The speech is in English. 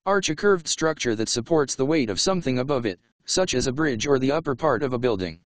Arch, a curved structure that supports the weight of something above it, such as a bridge or the upper part of a building.